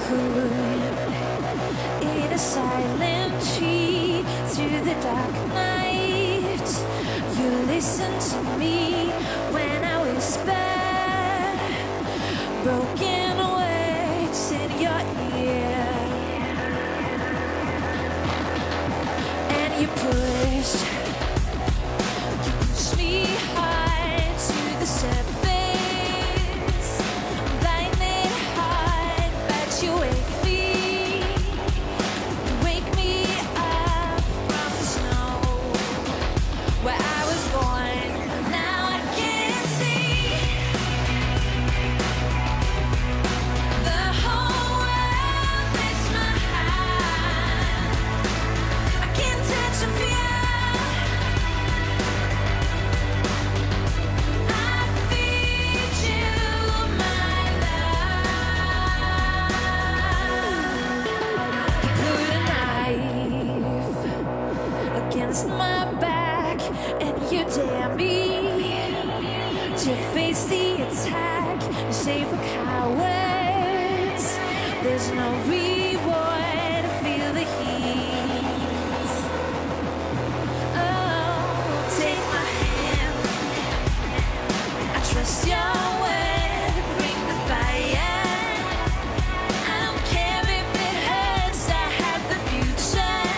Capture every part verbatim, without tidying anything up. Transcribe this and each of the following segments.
put in a silent tree through the dark night. You listen to me when I whisper broken words in your ear, and you push, you push me hard to the surface, blinded heart, but you wake me, you wake me up from the snow where I was born. Now I can see the whole world is my hand. I can't touch and feel. I feed you my love. You put a knife against my back, and you dare me to face the attack. You say for cowards, there's no reward. Feel the heat. Oh, take my hand. I trust your word. Bring the fire. I don't care if it hurts. I have the future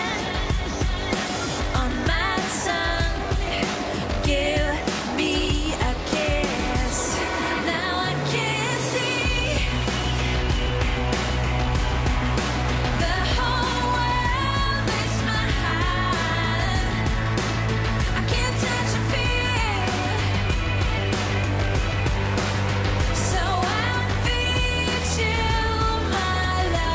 on my tongue. Give me a kiss. Now I can see the whole world is my hand. I can't touch and feel, so I feed you my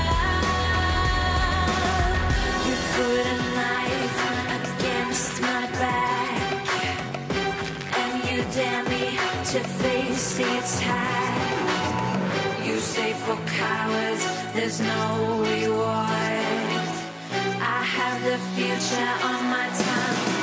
love. You put a knife against my back, and you dare me to face the attack. You say for cowards, there's no reward. I have the future on my tongue.